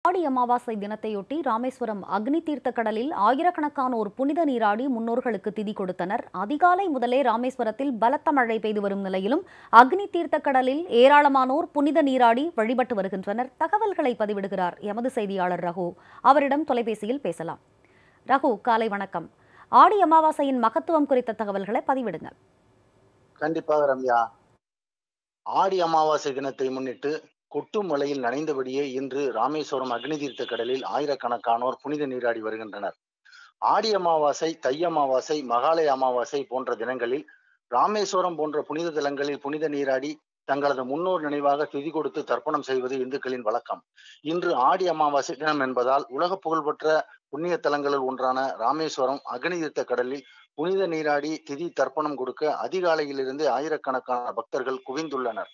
ஆடி அமாவாசை தினத்தையொட்டி ராமேஸ்வரம் அக்னி தீர்த்த கடலில் ஆயிரக்கணக்கானோர் புனித நீராடி முன்னோர்களுக்கு திதி கொடுத்தனர். அதிகாலை முதலே ராமேஸ்வரத்தில் பலத்த மழை பெய்து வரும் நிலையிலும் அக்னி தீர்த்த கடலில் ஏராளமானோர் புனித நீராடி வழிபட்டு வருகின்றனர். தகவல்களை பதிவிடுகிறார் எமது செய்தியாளர் ரகு. அவரிடம் தொலைபேசியில் பேசலாம். ரகு, காலை வணக்கம். ஆடி அமாவாசையின் மகத்துவம் குறித்த தகவல்களை பதிவிடுங்க. கண்டிப்பாக ரம்யா. ஆடி அமாவாசை தினத்தை முன்னிட்டு கொட்டும் மலையில் நனைந்தபடியே இன்று ராமேஸ்வரம் அக்னி தீர்த்த கடலில் ஆயிரக்கணக்கானோர் புனித நீராடி வருகின்றனர். ஆடி அமாவாசை, தை அமாவாசை, மகாலய அமாவாசை போன்ற தினங்களில் ராமேஸ்வரம் போன்ற புனித தலங்களில் புனித நீராடி தங்களது முன்னோர் நினைவாக திதி கொடுத்து தர்ப்பணம் செய்வது இந்துக்களின் வழக்கம். இன்று ஆடி அமாவாசை தினம் என்பதால் உலக புகழ்பெற்ற புண்ணிய தலங்களில் ஒன்றான ராமேஸ்வரம் அக்னி தீர்த்த கடலில் புனித நீராடி திதி தர்ப்பணம் கொடுக்க அதிகாலையிலிருந்து ஆயிரக்கணக்கான பக்தர்கள் குவிந்துள்ளனர்.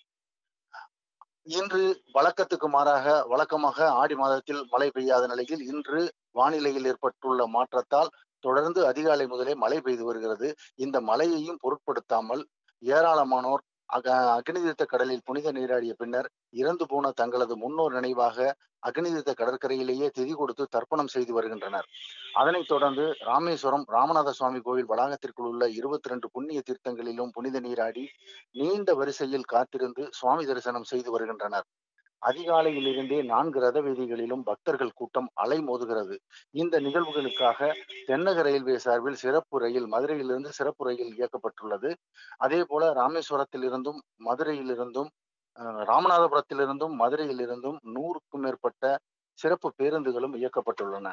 இன்று வழக்கமாக ஆடி மாதத்தில் மழை பெய்யாத நிலையில் இன்று வானிலையில் ஏற்பட்டுள்ள மாற்றத்தால் தொடர்ந்து அதிகாலை முதலே மழை பெய்து வருகிறது. இந்த மழையையும் பொருட்படுத்தாமல் ஏராளமானோர் அக்னி தீர்த்த கடலில் புனித நீராடிய பின்னர் இறந்து போன தங்களது முன்னோர் நினைவாக அக்னி தீர்த்த கடற்கரையிலேயே திதி கொடுத்து தர்ப்பணம் செய்து வருகின்றனர். அதனைத் தொடர்ந்து ராமேஸ்வரம் ராமநாத சுவாமி கோவில் வளாகத்திற்குள் உள்ள 22 புண்ணிய தீர்த்தங்களிலும் புனித நீராடி நீண்ட வரிசையில் காத்திருந்து சுவாமி தரிசனம் செய்து வருகின்றனர். அதிகாலையிலிருந்தே 4 ரத வீதிகளிலும் பக்தர்கள் கூட்டம் அலைமோதுகிறது. இந்த நிகழ்வுகளுக்காக தென்னக ரயில்வே சார்பில் மதுரையிலிருந்து சிறப்பு ரயில் இயக்கப்பட்டுள்ளது. அதே போல ராமேஸ்வரத்திலிருந்தும் மதுரையிலிருந்தும் ராமநாதபுரத்திலிருந்தும் மதுரையிலிருந்தும் 100க்கும் மேற்பட்ட சிறப்பு பேருந்துகளும் இயக்கப்பட்டுள்ளன.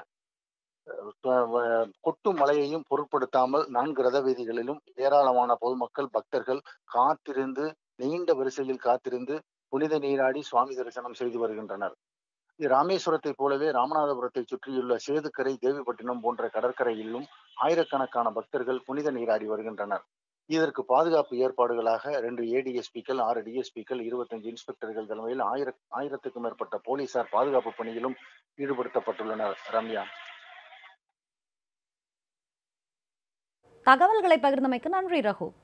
கொட்டும் மழையையும் பொருட்படுத்தாமல் 4 ரத வீதிகளிலும் ஏராளமான பொதுமக்கள் பக்தர்கள் நீண்ட வரிசையில் காத்திருந்து புனித நீராடி சுவாமி தரிசனம் செய்து வருகின்றனர். ராமேஸ்வரத்தை போலவே ராமநாதபுரத்தை சுற்றியுள்ள சேதுக்கரை, தேவிப்பட்டினம் போன்ற கடற்கரையிலும் ஆயிரக்கணக்கான பக்தர்கள் புனித நீராடி வருகின்றனர். இதற்கு பாதுகாப்பு ஏற்பாடுகளாக 2 ADSPக்கள், 6 DSPக்கள், 25 இன்ஸ்பெக்டர்கள் தலைமையில் 1000க்கும் மேற்பட்ட போலீசார் பாதுகாப்பு பணியிலும் ஈடுபடுத்தப்பட்டுள்ளனர். ரம்யா, தகவல்களை பகிர்ந்தமைக்கு நன்றி ரகு.